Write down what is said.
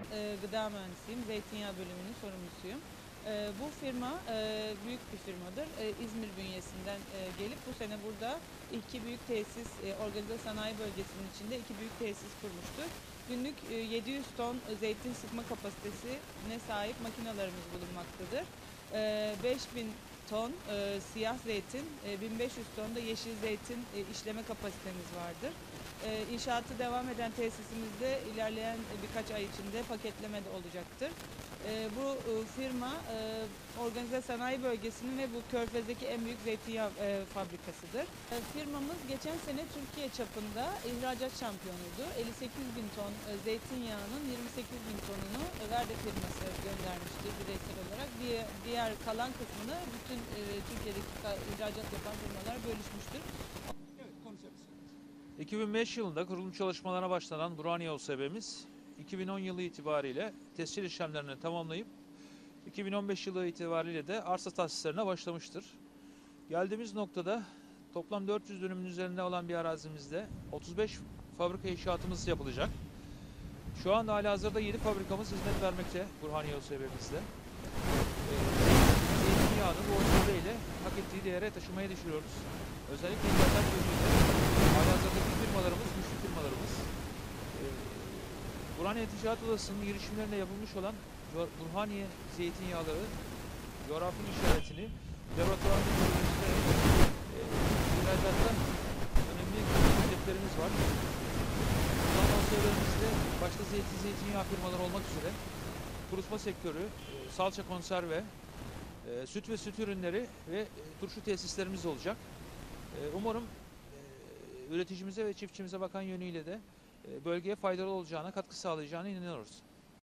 gıda mühendisiyim. Zeytinyağı bölümünün sorumlusuyum. Bu firma büyük bir firmadır. İzmir bünyesinden gelip bu sene burada iki büyük tesis, organize sanayi bölgesinin içinde iki büyük tesis kurmuştur. Günlük 700 ton zeytin sıkma kapasitesine sahip makinalarımız bulunmaktadır. 5000 ton siyah zeytin, 1500 ton da yeşil zeytin işleme kapasitemiz vardır. İnşaatı devam eden tesisimizde ilerleyen birkaç ay içinde paketleme de olacaktır. Bu firma organize sanayi bölgesinin ve bu Körfez'deki en büyük zeytinyağı fabrikasıdır. Firmamız geçen sene Türkiye çapında ihracat şampiyonuydu. 58 bin ton zeytinyağının 28 bin tonunu Verde firması göndermiştir bireysel olarak. Diğer kalan kısmını bütün Türkiye'deki ihracat yapan firmalar bölüşmüştür. 2005 yılında kurulum çalışmalarına başlanan Burhaniye OSB'miz 2010 yılı itibariyle tescil işlemlerini tamamlayıp 2015 yılı itibariyle de arsa tahsislerine başlamıştır. Geldiğimiz noktada toplam 400 dönümün üzerinde olan bir arazimizde 35 fabrika inşaatımız yapılacak. Şu anda halihazırda 7 fabrikamız hizmet vermekte Burhaniye OSB'mizde. Zeytinyağını bu OSB ile hak ettiği değere taşımaya düşünüyoruz. Özellikle ihracat yönüyle halihazırdaki firmalarımız, güçlü firmalarımız. Burhaniye Ticaret Odası'nın girişimlerinde yapılmış olan Burhaniye zeytinyağları coğrafi işaretini laboratuvarda çalıştırarak ihracatta önemli hedeflerimiz var. Bundan OSB'mizde başta zeytinyağı firmaları olmak üzere kurutma sektörü, salça konserve, süt ve süt ürünleri ve turşu tesislerimiz olacak. Umarım üreticimize ve çiftçimize bakan yönüyle de bölgeye faydalı olacağına, katkı sağlayacağına inanıyoruz.